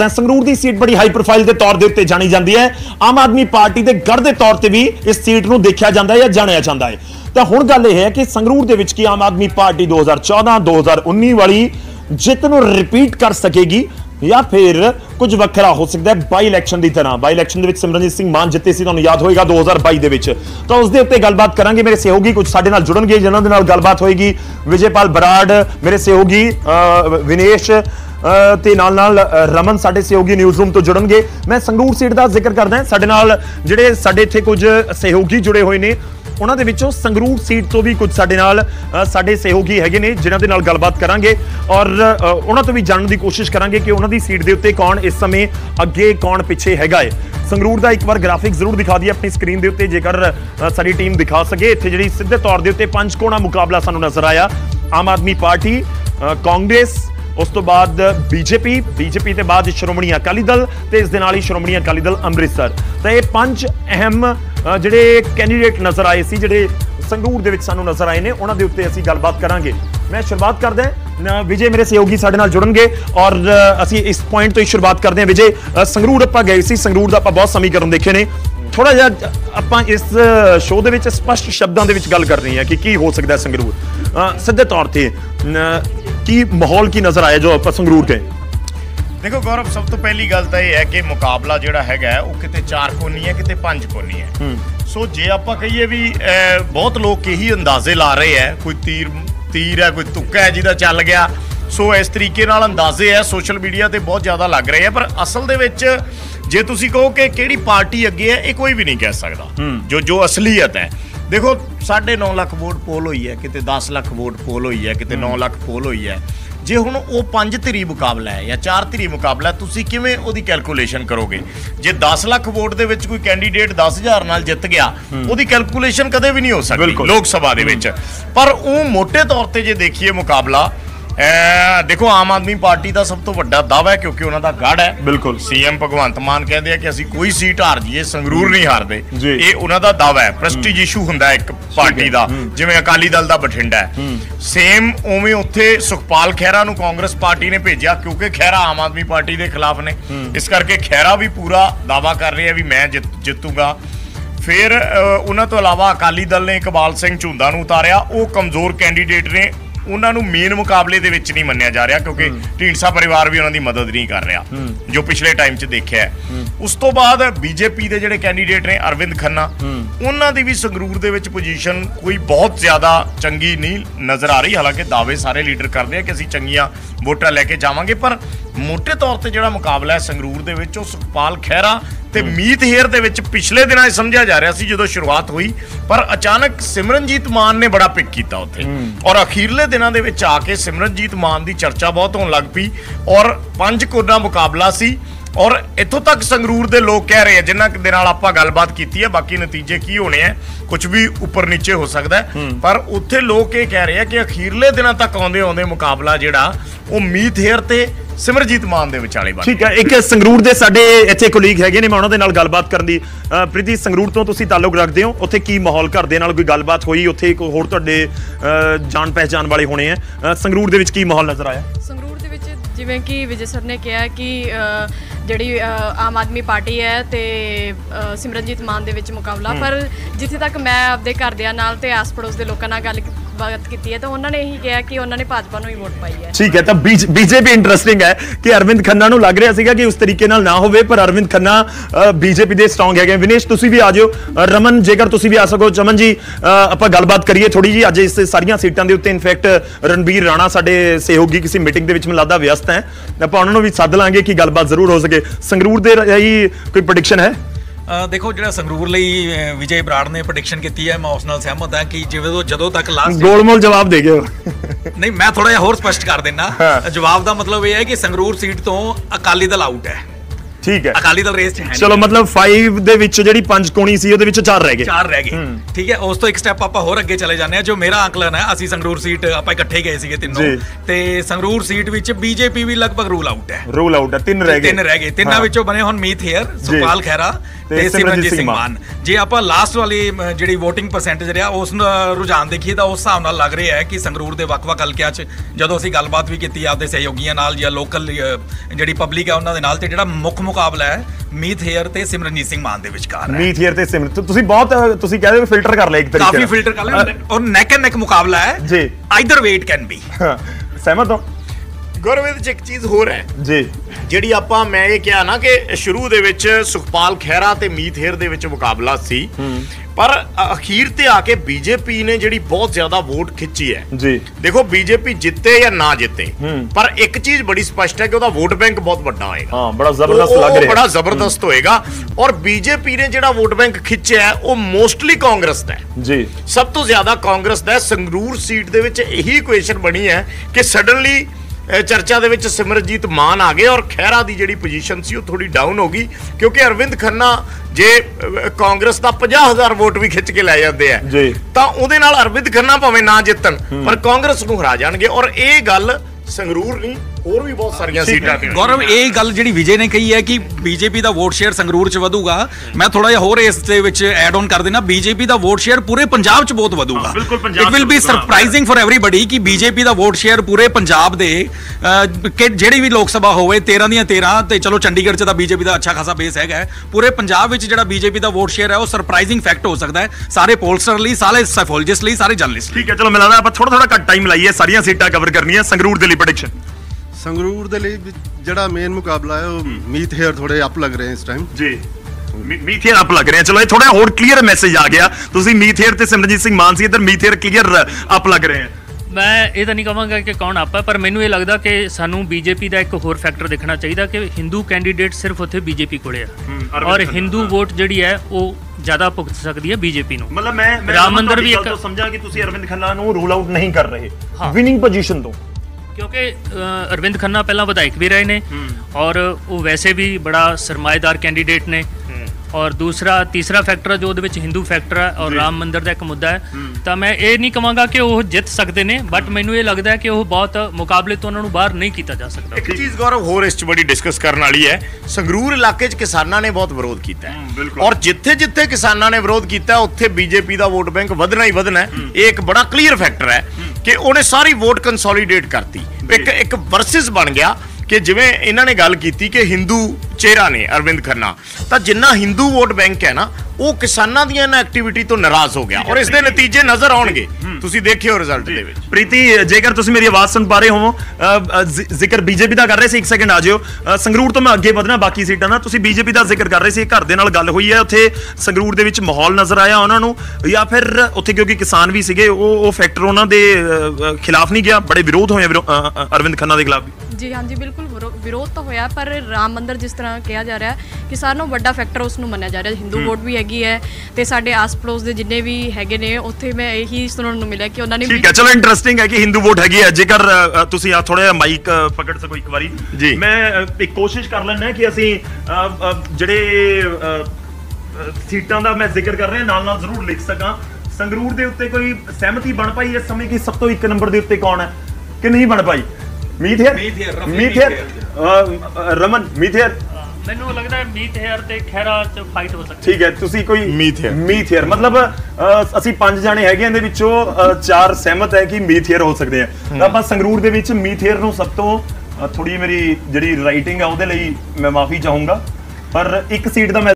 संगरूर की सीट बड़ी high profile के तौर पर जानी जाती है। आम आदमी पार्टी के गढ़ के तौर पर भी इस सीट को देखा जाता है या जानिया जाता है। तो हुण गल यह है कि संगरूर दे विच की आम आदमी पार्टी 2014-2019 वाली जित नूं रिपीट कर सकेगी या फिर कुछ वखरा हो सकता है बाई इलैक्शन की तरह। बाई इलैक्शन दे विच सिमरनजीत सिंह मान जिते सी, तुहानूं याद होएगा 2022 दे विच। तो उसके उत्ते गलबात करांगे। मेरे सहयोगी कुछ साडे नाल जुड़नगे जिन्हां दे नाल गलबात होएगी। विजयपाल बराड़ मेरे सहयोगी, विनेश ते नाल नाल रमन साडे सहयोगी न्यूज़ रूम तो जुड़नगे। मैं संगरूर सीट का जिक्र करदा। साडे नाल जिहड़े साडे इत्थे कुछ सहयोगी जुड़े हुए ने उन्हां दे विचों संगरूर सीट तो भी कुछ साडे नाल साडे सहयोगी हैगे ने जिन्हां दे नाल गलबात करांगे और उन्हां तो भी जानने की कोशिश करांगे कि उन्हां दी सीट दे उत्ते कौन इस समय अगे कौन पिछे हैगा है। संगरूर का एक बार ग्राफिक जरूर दिखा दिए अपनी स्क्रीन के उत्ते जेकर साडी टीम दिखा सके। इत्थे जिहड़ी सीधे तौर के उत्ते पंचकोणा मुकाबला सानूं नजर आया। आम आदमी पार्टी, कांग्रेस, उस तो बाद बीजेपी के बाद श्रोमणी अकाली दल ते इस दे नाल ही श्रोमणी अकाली दल अमृतसर। तो ये 5 अहम जिहड़े कैंडीडेट नजर आए सी, जिहड़े संगरूर दे विच सानूं नजर आए ने, उन्हां दे उत्ते असीं गलबात करांगे। मैं शुरुआत करदा हां, विजय मेरे सहयोगी साडे नाल जुड़नगे और असीं इस पॉइंट तो ही शुरुआत करदे हां। विजय, संगरूर आपां गए सी, संगरूर दा आपां बहुत समीकरण देखे ने। थोड़ा जिहा आपां इस शो दे विच स्पष्ट शब्दां दे विच गल करनी है कि की हो सकदा है संगरूर सीधे तौर ते की माहौल की नजर आया जो आपां संगरूर गए। देखो गौरव, सब तो पहली गल तो यह है कि मुकाबला जिहड़ा हैगा वो किते 4 कोनी है, किते 5 कोनी है। सो जे आपां कहिए भी बहुत लोग यही अंदाजे ला रहे हैं, कोई तीर है, कोई तुक्का है जिहदा चल गया। सो इस तरीके नाल अंदाजे है सोशल मीडिया ते बहुत ज़्यादा लग रहे हैं, पर असल दे विच जे तुसीं कहो कि किहड़ी पार्टी अगे है, ये कोई भी नहीं कह सकदा। जो असलीयत है, देखो 9.5 लाख वोट पोल हुई है, किते 10 लाख वोट पोल हुई है, किते 9 लाख पोल हुई है। जे हुण वो 5 ਧਿਰੀ मुकाबला है या 4 ਧਿਰੀ मुकाबला है, तुसीं किवें ओहदी कैलकुलेशन करोगे? जे 10 लाख वोट दे विच कोई कैंडीडेट 10,000 नाल जित गया, ओहदी कैलकुलेशन कदे भी नहीं हो सकती लोक सभा दे विच। पर वो मोटे तौर ते जे देखिए मुकाबला, देखो आम आदमी पार्टी का सब तो वड्डा दावा है क्योंकि उन्होंने गढ़ है। बिल्कुल, सीएम भगवंत मान कहते हैं कि असीं कोई सीट हार जाइए, संगरूर नहीं हारदे। ये उन्होंने दावा है, प्रेस्टीज इशू हुंदा है एक पार्टी का, जिवें अकाली दल का बठिंडा है। सेम उवें उत्थे सुखपाल खैरा नूं कांग्रेस पार्टी ने भेजा क्योंकि खैरा आम आदमी पार्टी के खिलाफ ने, इस करके खैरा भी पूरा दावा कर रहे हैं भी मैं जितूंगा। फिर उन्होंने तो इलावा अकाली दल ने इकबाल सिंह झुंदा नूं उतारिया, वो कमजोर कैंडीडेट ने, उन्होंने मेन मुकाबले दे विच नहीं मन्निया जा रहा क्योंकि ढींडसा परिवार भी उन्होंने मदद नहीं कर रहा जो पिछले टाइम च देखा है। उस तो बाद बीजेपी के जिहड़े कैंडीडेट ने अरविंद खन्ना, उन्हों की भी संगरूर दे विच पोजीशन कोई बहुत ज़्यादा चंगी नहीं नज़र आ रही। हालांकि दावे सारे लीडर करते हैं कि असीं चंगियां वोटां लैके जावांगे, पर मोटे तौर पर जिहड़ा मुकाबला है संगरूर दे विच, सुखपाल खैरा ते मीत हेयर दे विच पिछले दिनां समझा जा रहा सी जदों शुरुआत हुई, पर अचानक सिमरनजीत मान ने बड़ा पिक किया उत्थे और अखीरले दिनां दे विच आके सिमरनजीत मान की चर्चा बहुत होने लग पई और 5 कोना मुकाबला सी। और इत्थों तक संगरूर दे लोग कह रहे हैं जिन्हां दे नाल आपां गलबात कीती है, बाकी नतीजे की होने हैं कुछ भी ऊपर नीचे हो सकता है, पर उत्थे लोग ये कह रहे हैं कि अखीरले दिनां तक आउंदे मुकाबला जिहड़ा वो मीत हेयर ते सिमरजीत मान दे विचाले बन। ठीक है, एक संगरूर दे साडे इत्थे कोलीग हैगे ने, मैं उन्हां दे नाल गलबात करन दी। प्रीति, संगरूर तो तुसीं ताल्लुक रखदे हो, उत्थे की माहौल घर दे नाल कोई गलबात होई, उत्थे कोई होर तुहाडे जान पहचान वाले होने हैं, संगरूर दे विच की माहौल नज़र आया? संगरूर दे विच जिवें कि विजय सर ने कहा कि जिहड़ी आम आदमी पार्टी है ते सिमरनजीत मान दे विच मुकाबला, पर जिथे तक मैं आपदे घरदिਆਂ नाल ते आस पड़ोस दे लोकां नाल गलबात कीती है तो उन्होंने यही कहा कि उन्होंने भाजपा नूं ही वोट पाई है। ठीक है, तो बीजेपी इंटरेस्टिंग है कि अरविंद खन्ना नूं लग रहा सीगा कि उस तरीके नाल ना होवे, पर अरविंद खन्ना बीजेपी दे स्ट्रॉन्ग है। विनेश तुसीं भी आ जाओ, रमन जेकर तुसीं भी आ सको, चमन जी आपां गलबात करिए थोड़ी जी। अज इस सारियां सीटां दे उत्ते इनफैक्ट रणबीर राणा साडे सहयोगी किसी मीटिंग दे विच मैनूं लगदा व्यस्त है, आपां उन्हां नूं भी सद लांगे कि गलबात जरूर हो सके। संगरूर दे कोई प्रेडिक्शन है? देखो जो संगरूर ਲਈ विजय बराड़ ने प्रेडिक्शन की है, मैं उस नाल सहमत हाँ कि जिवें जदों तक लास्ट गोलमोल जवाब दे गए नहीं, मैं थोड़ा जिहा होर स्पष्ट कर देना। जवाब का मतलब यह है कि संगरूर सीट तो अकाली दल आउट है। ठीक है, अकाली दल रेस च है। चलो मतलब 5 दे विच जिहड़ी 5 कोणी सी ਉਹਦੇ ਵਿੱਚ 4 ਰਹਿ ਗਏ। ठीक है, उस तो एक स्टैप ਆਪਾਂ ਹੋਰ ਅੱਗੇ ਚਲੇ ਜਾਂਦੇ ਆ। ਜੋ ਮੇਰਾ ਆਂਕਲਨ ਹੈ, ਅਸੀਂ ਸੰਗਰੂਰ ਸੀਟ ਆਪਾਂ ਇਕੱਠੇ ਗਏ ਸੀਗੇ ਤਿੰਨੋਂ, ਤੇ ਸੰਗਰੂਰ ਸੀਟ ਵਿੱਚ ਬੀਜੇਪੀ ਵੀ ਲਗਭਗ ਰੂਲ ਆਊਟ ਹੈ। 3 ਰਹਿ ਗਏ। ਤਿੰਨਾਂ ਵਿੱਚੋਂ ਬਣੇ ਹੁਣ ਮੀਤ ਹੇਅਰ, ਸੁਖਪਾਲ ਖੈਰਾ ਤੇ ਸਿਮਰਨਜੀਤ ਸਿੰਘ ਮਾਨ। ਜੇ ਆਪਾਂ ਲਾਸਟ ਵਾਲੀ ਜਿਹੜੀ VOTING ਪਰਸੈਂਟੇਜ ਰਿਹਾ ਉਸ ਰੁਝਾਨ ਦੇਖੀਏ ਤਾਂ ਉਸ ਹਿਸਾਬ ਨਾਲ ਲੱਗ ਰਿਹਾ ਹੈ ਕਿ ਸੰਗਰੂਰ ਦੇ ਵੱਖ-ਵੱਖ ਹਲਕਿਆਂ 'ਚ ਜਦੋਂ ਅਸੀਂ ਗੱਲਬਾਤ ਵੀ ਕੀਤੀ ਆਪਦੇ ਸਹਿਯੋਗੀਆਂ ਨਾਲ ਜਾਂ ਲੋਕਲ ਜਿਹੜੀ ਪਬਲਿਕ ਹੈ ਉਹਨਾਂ ਦੇ ਨਾਲ, ਤੇ ਜਿਹੜਾ ਮੁੱਖ ਮੁਕਾਬਲਾ ਹੈ ਮੀਤ ਹੇਅਰ ਤੇ ਸਿਮਰਨਜੀਤ ਸਿੰਘ ਮਾਨ ਦੇ ਵਿਚਕਾਰ ਹੈ। ਮੀਤ ਹੇਅਰ ਤੇ ਸਿਮਰਨ, ਤੁਸੀਂ ਬਹੁਤ ਤੁਸੀਂ ਕਹਿੰਦੇ ਹੋ ਫਿਲਟਰ ਕਰ ਲਿਆ ਇੱਕ ਤਰੀਕੇ ਨਾਲ, ਕਾਫੀ ਫਿਲਟਰ ਕਰ ਲਿਆ, ਔਰ ਨੈਕ ਐਂਡ ਨੈਕ ਮੁਕਾਬਲਾ ਹੈ ਜੀ, either way it can be. ਸਹਿਮਤ ਹੋ? ਗੌਰਵ ਇਹਦੇ 'ਚ ਇੱਕ ਚੀਜ਼ ਹੋਰ ਹੈ ਜੀ, ਜਿਹੜੀ ਮੈਂ ਇਹ ਕਿਹਾ ਨਾ ਕਿ ਸ਼ੁਰੂ ਦੇ ਵਿੱਚ ਸੁਖਪਾਲ ਖਹਿਰਾ ਤੇ ਮੀਤ ਹੇਅਰ ਦੇ ਵਿੱਚ ਮੁਕਾਬਲਾ ਸੀ, ਪਰ ਅਖੀਰ ਤੇ ਆ ਕੇ ਬੀਜੇਪੀ ਨੇ ਜਿਹੜੀ ਬਹੁਤ ਜ਼ਿਆਦਾ ਵੋਟ ਖਿੱਚੀ ਹੈ ਜੀ। ਦੇਖੋ ਬੀਜੇਪੀ ਜਿੱਤੇ ਜਾਂ ਨਾ ਜਿੱਤੇ, ਪਰ ਇੱਕ ਚੀਜ਼ ਬੜੀ ਸਪਸ਼ਟ ਹੈ ਕਿ ਉਹਦਾ ਵੋਟ ਬੈਂਕ ਬਹੁਤ ਵੱਡਾ ਹੋਏਗਾ। ਹਾਂ, ਬੜਾ ਜ਼ਬਰਦਸਤ ਲੱਗ ਰਿਹਾ ਹੈ, ਬੜਾ ਜ਼ਬਰਦਸਤ ਹੋਏਗਾ। ਔਰ ਬੀਜੇਪੀ ਨੇ ਜਿਹੜਾ ਵੋਟ ਬੈਂਕ ਖਿੱਚਿਆ ਹੈ ਉਹ ਮੋਸਟਲੀ ਕਾਂਗਰਸ ਦਾ ਹੈ ਜੀ, ਸਭ ਤੋਂ ਜ਼ਿਆਦਾ ਕਾਂਗਰਸ ਦਾ ਹੈ। ਸੰਗਰੂਰ ਸੀਟ ਦੇ ਵਿੱਚ ਇਹੀ ਇਕੁਏਸ਼ਨ ਬਣੀ ਹੈ ਕਿ ਸਡਨਲੀ ਚਰਚਾ ਦੇ ਵਿੱਚ ਸਿਮਰਨਜੀਤ ਮਾਨ ਆ ਗਏ ਔਰ ਖਹਿਰਾ ਦੀ ਜਿਹੜੀ ਪੋਜੀਸ਼ਨ ਸੀ ਉਹ ਥੋੜੀ ਡਾਊਨ ਹੋ ਗਈ, ਕਿਉਂਕਿ ਅਰਵਿੰਦ ਖੰਨਾ ਜੇ ਕਾਂਗਰਸ ਦਾ 50,000 ਵੋਟ ਵੀ ਖਿੱਚ ਕੇ ਲੈ ਜਾਂਦੇ ਆ ਤਾਂ ਉਹਦੇ ਨਾਲ ਅਰਵਿੰਦ ਖੰਨਾ ਭਾਵੇਂ ਨਾ ਜਿੱਤਣ ਪਰ ਕਾਂਗਰਸ ਨੂੰ ਹਰਾ ਜਾਣਗੇ। ਔਰ ਇਹ ਗੱਲ ਸੰਗਰੂਰ ਨਹੀਂ, ਹੋਰ ਵੀ ਬਹੁਤ ਸਾਰੀਆਂ ਸੀਟਾਂ ਤੇ। ਗੌਰਵ, ਇਹ ਗੱਲ ਜਿਹੜੀ ਵਿਜੇ ਨੇ ਕਹੀ ਹੈ ਕਿ ਬੀਜੇਪੀ ਦਾ ਵੋਟ ਸ਼ੇਅਰ ਸੰਗਰੂਰ 'ਚ ਵਧੂਗਾ, ਮੈਂ ਥੋੜਾ ਜਿਹਾ ਹੋਰ ਇਸ ਦੇ ਵਿੱਚ ਐਡ ਆਨ ਕਰ ਦੇਣਾ, ਬੀਜੇਪੀ ਦਾ ਵੋਟ ਸ਼ੇਅਰ ਪੂਰੇ ਪੰਜਾਬ 'ਚ ਬਹੁਤ ਵਧੂਗਾ। It will be surprising for everybody ਕਿ ਬੀਜੇਪੀ ਦਾ ਵੋਟ ਸ਼ੇਅਰ ਪੂਰੇ ਪੰਜਾਬ ਦੇ ਜਿਹੜੀ ਵੀ ਲੋਕ ਸਭਾ ਹੋਵੇ 13 ਦੀਆਂ 13, ਤੇ ਚਲੋ ਚੰਡੀਗੜ੍ਹ 'ਚ ਤਾਂ ਬੀਜੇਪੀ ਦਾ ਅੱਛਾ ਖਾਸਾ ਬੇਸ ਹੈਗਾ, ਪੂਰੇ ਪੰਜਾਬ ਵਿੱਚ ਜਿਹੜਾ ਬੀਜੇਪੀ ਦਾ ਵੋਟ ਸ਼ੇਅਰ ਹੈ ਉਹ ਸਰਪ੍ਰਾਈਜ਼ਿੰਗ ਫੈਕਟ ਹੋ ਸਕਦਾ ਹੈ ਸਾਰੇ ਪੋਲਸਟਰ ਲਈ, ਸਾਰੇ ਸਾਈਫੋਲੋਜਿਸਟ ਲਈ, ਸਾਰੇ ਜਰਨਲਿਸਟ। ਠੀਕ ਹੈ, ਚਲੋ ਮਿਲਾਂਦਾ ਆਪਾਂ ਥੋੜਾ ਘੱਟ ਟਾਈਮ ਲਾਈਏ, ਸਾਰੀਆਂ ਸੀਟਾਂ ਕਵਰ ਕਰਨੀਆਂ। ਸੰਗਰੂਰ ਦੇ ਲਈ ਪ੍ਰੈਡਿਕਸ਼ਨ? ਸੰਗਰੂਰ ਦੇ ਲਈ ਜਿਹੜਾ ਮੇਨ ਮੁਕਾਬਲਾ ਹੈ ਉਹ ਮੀਤ ਹੇਅਰ ਥੋੜੇ ਅਪ ਲੱਗ ਰਹੇ ਹਨ ਇਸ ਟਾਈਮ ਜੀ। ਮੀਤ ਹੇਅਰ ਅਪ ਲੱਗ ਰਹੇ ਆ, ਚਲੋ ਇਹ ਥੋੜਾ ਹੋਰ ਕਲੀਅਰ ਮੈਸੇਜ ਆ ਗਿਆ। ਤੁਸੀਂ ਮੀਤ ਹੇਅਰ ਤੇ ਸਿਮਰਨਜੀਤ ਸਿੰਘ ਮਾਨ ਸੀ, ਇੱਧਰ ਮੀਤ ਹੇਅਰ ਕਲੀਅਰ ਅਪ ਲੱਗ ਰਹੇ ਆ। ਮੈਂ ਇਹ ਤਾਂ ਨਹੀਂ ਕਹਾਂਗਾ ਕਿ ਕੌਣ ਅਪ ਹੈ, ਪਰ ਮੈਨੂੰ ਇਹ ਲੱਗਦਾ ਕਿ ਸਾਨੂੰ ਬੀਜੇਪੀ ਦਾ ਇੱਕ ਹੋਰ ਫੈਕਟਰ ਦੇਖਣਾ ਚਾਹੀਦਾ ਕਿ ਹਿੰਦੂ ਕੈਂਡੀਡੇਟ ਸਿਰਫ ਉੱਥੇ ਬੀਜੇਪੀ ਕੋਲੇ ਆ ਔਰ ਹਿੰਦੂ ਵੋਟ ਜਿਹੜੀ ਹੈ ਉਹ ਜ਼ਿਆਦਾ ਭੁਗਤ ਸਕਦੀ ਹੈ ਬੀਜੇਪੀ ਨੂੰ। ਮਤਲਬ ਮੈਂ ਰਾਮ ਮੰਦਿਰ ਵੀ ਇੱਕ ਸਮਝਾਂ ਕਿ ਤੁਸੀਂ ਅਰਵਿੰਦ ਖੰਨਾ ਨੂੰ ਰੂਲ ਆਊਟ ਨਹੀਂ ਕਰ ਰਹੇ ਵਿਨਿੰਗ ਪੋਜੀਸ਼ਨ ਤੋਂ, ਕਿਉਂਕਿ ਅਰਵਿੰਦ ਖੰਨਾ ਪਹਿਲਾਂ ਵਿਧਾਇਕ ਵੀ ਰਹੇ ਨੇ ਔਰ ਉਹ ਵੈਸੇ ਵੀ ਬੜਾ ਸਰਮਾਏਦਾਰ ਕੈਂਡੀਡੇਟ ਨੇ। ਔਰ ਤੀਸਰਾ ਫੈਕਟਰ ਜੋ ਉਹਦੇ ਵਿੱਚ ਹਿੰਦੂ ਫੈਕਟਰ ਹੈ ਔਰ ਰਾਮ ਮੰਦਿਰ ਦਾ ਇੱਕ ਮੁੱਦਾ ਹੈ, ਤਾਂ ਮੈਂ ਇਹ ਨਹੀਂ ਕਹਾਂਗਾ ਕਿ ਉਹ ਜਿੱਤ ਸਕਦੇ ਨੇ, ਬਟ ਮੈਨੂੰ ਇਹ ਲੱਗਦਾ ਹੈ ਕਿ ਉਹ ਬਹੁਤ ਮੁਕਾਬਲੇ ਤੋਂ ਉਹਨਾਂ ਨੂੰ ਬਾਹਰ ਨਹੀਂ ਕੀਤਾ ਜਾ ਸਕਦਾ। ਇੱਕ ਚੀਜ਼ ਗੌਰਵ ਹੋਰ ਇਸ 'ਚ ਬੜੀ ਡਿਸਕਸ ਕਰਨ ਵਾਲੀ ਹੈ, ਸੰਗਰੂਰ ਇਲਾਕੇ 'ਚ ਕਿਸਾਨਾਂ ਨੇ ਬਹੁਤ ਵਿਰੋਧ ਕੀਤਾ ਹੈ ਔਰ ਜਿੱਥੇ ਕਿਸਾਨਾਂ ਨੇ ਵਿਰੋਧ ਕੀਤਾ ਉੱਥੇ ਬੀਜੇਪੀ ਦਾ ਵੋਟ ਬੈਂਕ ਵਧਣਾ ਹੀ ਵਧਣਾ ਹੈ। ਇਹ ਇੱਕ ਬੜਾ ਕਲੀਅਰ ਫੈਕਟਰ ਹੈ ਕਿ ਉਹਨੇ ਸਾਰੀ ਵੋਟ ਕੰਸੋਲੀਡੇਟ ਕਰਤੀ, ਇੱਕ ਵਰਸਸ ਬਣ ਗਿਆ ਕਿ ਜਿਵੇਂ ਇਹਨਾਂ ਨੇ ਗੱਲ ਕੀਤੀ ਕਿ ਹਿੰਦੂ ਚਿਹਰਾ ਨੇ ਅਰਵਿੰਦ ਖੰਨਾ, ਤਾਂ ਜਿੰਨਾ ਹਿੰਦੂ ਵੋਟ ਬੈਂਕ ਹੈ ਨਾ ਉਹ ਕਿਸਾਨਾਂ ਦੀਆਂ ਇਹਨਾਂ ਐਕਟੀਵਿਟੀ ਤੋਂ ਨਾਰਾਜ਼ ਹੋ ਗਿਆ ਔਰ ਇਸ ਦੇ ਨਤੀਜੇ ਨਜ਼ਰ ਆਉਣਗੇ, ਤੁਸੀਂ ਦੇਖਿਓ ਰਿਜ਼ਲਟ ਦੇ ਵਿੱਚ। ਪ੍ਰੀਤੀ, ਜੇਕਰ ਤੁਸੀਂ ਮੇਰੀ ਆਵਾਜ਼ ਸੁਣ ਪਾ ਰਹੇ ਹੋ, ਜ਼ਿਕਰ ਬੀਜੇਪੀ ਦਾ ਕਰ ਰਹੇ ਸੀ, ਇੱਕ ਸੈਕਿੰਡ ਆ ਜਿਓ। ਸੰਗਰੂਰ ਤੋਂ ਮੈਂ ਅੱਗੇ ਵਧਣਾ, ਬਾਕੀ ਸੀਟਾਂ ਨਾ ਤੁਸੀਂ ਬੀਜੇਪੀ ਦਾ ਜ਼ਿਕਰ ਕਰ ਰਹੇ ਸੀ, ਘਰ ਦੇ ਨਾਲ ਗੱਲ ਹੋਈ ਹੈ ਉੱਥੇ ਸੰਗਰੂਰ ਦੇ ਵਿੱਚ ਮਾਹੌਲ ਨਜ਼ਰ ਆਇਆ ਉਹਨਾਂ ਨੂੰ, ਜਾਂ ਫਿਰ ਉੱਥੇ ਕਿਉਂਕਿ ਕਿਸਾਨ ਵੀ ਸੀਗੇ ਉਹ ਫੈਕਟਰ ਉਹਨਾਂ ਦੇ ਖਿਲਾਫ ਨਹੀਂ ਗਿਆ, ਬੜੇ ਵਿਰੋਧ ਹੋਏ ਅਰਵਿੰਦ ਖੰਨਾ ਦੇ ਖਿਲਾਫ? ਜੀ ਹਾਂਜੀ, ਬਿਲਕੁਲ ਵਿਰੋਧ ਤਾਂ ਹੋਇਆ, ਪਰ ਰਾਮ ਮੰਦਿਰ ਜਿਸ ਤਰ੍ਹਾਂ ਕਿਹਾ ਜਾ ਰਿਹਾ ਕਿ ਸਾਰਿਆਂ ਨਾਲੋਂ ਵੱਡਾ ਫੈਕਟਰ ਉਸ ਨੂੰ ਮੰਨਿਆ ਜਾ ਰਿਹਾ, ਹਿੰਦੂ ਵੋਟ ਵੀ ਹੈਗੀ ਹੈ ਤੇ ਸਾਡੇ ਆਸ ਪੜੋਸ ਦੇ ਜਿੰਨੇ ਵੀ ਹੈਗੇ ਨੇ ਉੱਥੇ ਮੈਂ ਇਹੀ ਸੁਣਨ ਨੂੰ ਮਿਲਿਆ ਕਿ ਉਹਨਾਂ ਨੇ। ਠੀਕ ਹੈ, ਚਲੋ ਇੰਟਰਸਟਿੰਗ ਹੈ ਕਿ ਹਿੰਦੂ ਵੋਟ ਹੈਗੀ ਹੈ। ਜੇਕਰ ਤੁਸੀਂ ਆ ਥੋੜਾ ਜਿਹਾ ਮਾਈਕ ਪਕੜ ਸਕੋ ਇੱਕ ਵਾਰੀ ਜੀ, ਮੈਂ ਇੱਕ ਕੋਸ਼ਿਸ਼ ਕਰ ਲੈਣਾ ਕਿ ਅਸੀਂ ਜਿਹੜੇ ਸੀਟਾਂ ਦਾ ਮੈਂ ਜ਼ਿਕਰ ਕਰ ਰਿਹਾ ਨਾਲ ਜ਼ਰੂਰ ਲਿਖ ਸਕਾਂ। ਸੰਗਰੂਰ ਦੇ ਉੱਤੇ ਕੋਈ ਸਹਿਮਤੀ ਬਣ ਪਾਈ ਇਸ ਸਮੇਂ ਕਿ ਸਭ ਤੋਂ ਇੱਕ ਨੰਬਰ ਦੇ ਉੱਤੇ ਕੌਣ ਹੈ ਕਿ ਨਹੀਂ ਬਣ ਪਾਈ? ਮੀਤ ਹੇਅਰ, ਰਮਨ, ਮੀਤ ਹੇਅਰ? ਮੈਨੂੰ ਲੱਗਦਾ ਹੈ ਮੀਤ ਹੇਅਰ ਤੇ ਖਹਿਰਾ 'ਚ ਫਾਈਟ ਹੋ ਸਕਦੀ ਹੈ। ਠੀਕ ਹੈ, ਤੁਸੀਂ ਕੋਈ ਮੀਤ ਹੇਅਰ ਮਤਲਬ ਅਸੀਂ 5 ਜਾਣੇ ਹੈਗੇ ਇਹਦੇ ਵਿੱਚੋਂ 4 ਸਹਿਮਤ ਹੈ ਕਿ ਮੀਤ ਹੇਅਰ ਹੋ ਸਕਦੇ ਆ, ਤਾਂ ਆਪਾਂ ਸੰਗਰੂਰ ਦੇ ਵਿੱਚ ਮੀਤ ਹੇਅਰ ਨੂੰ ਸਭ ਤੋਂ ਥੋੜੀ ਮੇਰੀ ਜਿਹੜੀ ਰਾਈਟਿੰਗ ਹੈ ਉਹਦੇ ਲਈ ਮੈਂ ਮਾਫੀ ਚਾਹੂੰਗਾ, ਪਰ ਇੱਕ ਸੀਟ ਦਾ ਮੈਂ